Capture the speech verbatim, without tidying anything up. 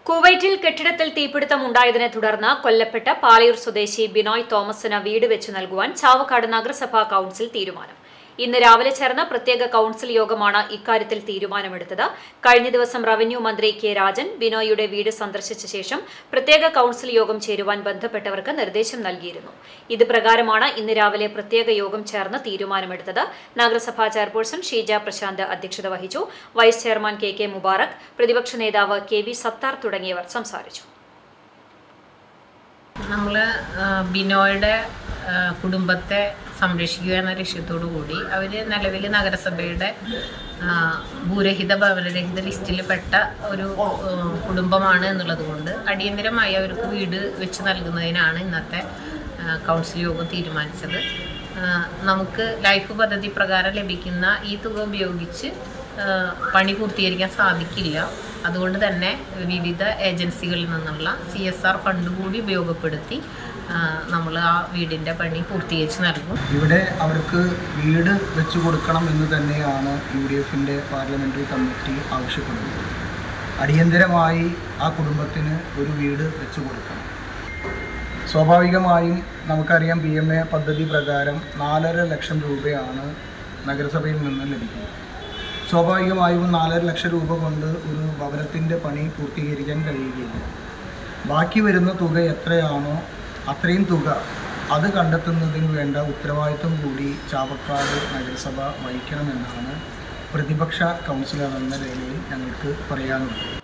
കുവൈറ്റിൽ കെട്ടിടത്തിൽ തീപിടുത്തമുണ്ടായതിനെ തുടർന്ന് കൊല്ലപ്പെട്ട പാലയൂർ സ്വദേശി ബിനോയ് തോമസിന് വീട് വെച്ചു നൽകുവാൻ ചാവക്കാട് നഗരസഭാ കൌൺസിൽ തീരുമാനം. ഇന്ന് രാവിലെ ചേർന്ന പ്രത്യേക കൌൺസിൽ യോഗമാണ് ഇക്കാര്യത്തിൽ തീരുമാനമെടുത്തത്. കഴിഞ്ഞ ദിവസം റവന്യൂ മന്ത്രി കെ രാജൻ ബിനോയിയുടെ വീട് സന്ദർശിച്ച ശേഷം പ്രത്യേക കൌൺസിൽ യോഗം ചേരുവാൻ ബന്ധപ്പെട്ടവർക്ക് നിർദ്ദേശം നൽകിയിരുന്നു. ഇത് പ്രകാരമാണ് ഇന്ന് രാവിലെ പ്രത്യേക യോഗം ചേർന്ന് തീരുമാനമെടുത്തത്. നഗരസഭാ ചെയർപേഴ്സൺ ഷീജ പ്രശാന്ത് അധ്യക്ഷത വഹിച്ചു. Vice chairman K K Mubarak, പ്രതിപക്ഷ നേതാവ് കെ വി സത്താർ തുടങ്ങിയവർ സംസാരിച്ചു. നമ്മൾ ബിനോയുടെ കുടുംബത്തെ സംരക്ഷിക്കുക എന്ന ലക്ഷ്യത്തോടു കൂടി അവർ നിലവിൽ നഗരസഭയുടെ ഭൂരഹിത ഭവനരഹിത ലിസ്റ്റിൽ പെട്ട ഒരു കുടുംബമാണ് എന്നുള്ളത് കൊണ്ട് അടിയന്തരമായി അവർക്ക് വീട് വെച്ച് നൽകുന്നതിനാണ് ഇന്നത്തെ കൗൺസിൽ യോഗം തീരുമാനിച്ചത്. നമുക്ക് ലൈഫ് പദ്ധതി പ്രകാരം ലഭിക്കുന്ന ഈ തുക ഉപയോഗിച്ച് പണി പൂർത്തീകരിക്കാൻ സാധിക്കില്ല. അതുകൊണ്ട് തന്നെ വിവിധ ഏജൻസികളിൽ നിന്നുള്ള സി എസ് ആർ ഫണ്ട് കൂടി ഉപയോഗപ്പെടുത്തി നമ്മൾ ആ വീടിൻ്റെ പണി പൂർത്തീകരിച്ച് നൽകും. ഇവിടെ അവർക്ക് വീട് വെച്ചു കൊടുക്കണം എന്ന് തന്നെയാണ് യു ഡി എഫിൻ്റെ പാർലമെൻ്ററി കമ്മിറ്റി ആവശ്യപ്പെടുന്നത്. അടിയന്തരമായി ആ കുടുംബത്തിന് ഒരു വീട് വെച്ചു കൊടുക്കണം. സ്വാഭാവികമായും നമുക്കറിയാം, പി എം എ പദ്ധതി പ്രകാരം നാലര ലക്ഷം രൂപയാണ് നഗരസഭയിൽ നിന്ന് ലഭിക്കുന്നത്. സ്വാഭാവികമായും നാലര ലക്ഷം രൂപ കൊണ്ട് ഒരു ഭവനത്തിൻ്റെ പണി പൂർത്തീകരിക്കാൻ കഴിയുകയില്ല. ബാക്കി വരുന്ന തുക എത്രയാണോ അത്രയും തുക അത് കണ്ടെത്തുന്നതിന് വേണ്ട ഉത്തരവാദിത്വം കൂടി ചാവക്കാട് നഗരസഭ വഹിക്കണമെന്നാണ് പ്രതിപക്ഷ കൗൺസിലർ എന്ന നിലയിൽ ഞങ്ങൾക്ക് പറയാനുള്ളത്.